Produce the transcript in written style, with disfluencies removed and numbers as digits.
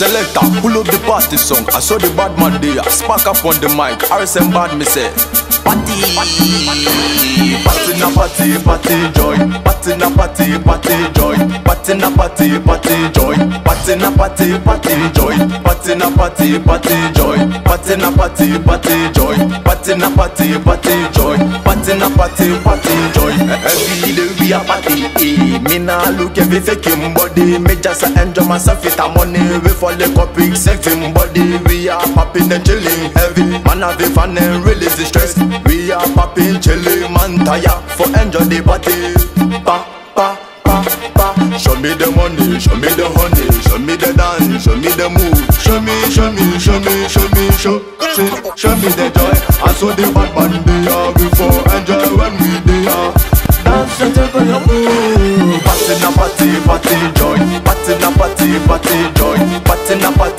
Selector, pull up the party song. I saw the bad man there. Spark up on the mic. RSM bad me say. Party, party na party, party joy. Party na party, party joy. Party na party, party joy. Party na party, party joy. Party na party, party joy. Party na party, party joy. Party na party, party joy. Party na party, party joy. Every day we a party. Me nah look every faking body. Me just enjoy myself with a money. We fall the copy, saving body. We are popping and chilling heavy. Man have the fun and release the stress. We are popping, chilling, man tired for enjoy the party. Pa, pa, pa, pa. Show me the money, show me the honey, show me the dance, show me the move. Show me, show me, show me, show me, show me the joy. I saw the bad man there before, enjoy when we there. Dance until you move. Party na party, party joy. Party na party, party joy. Party na party.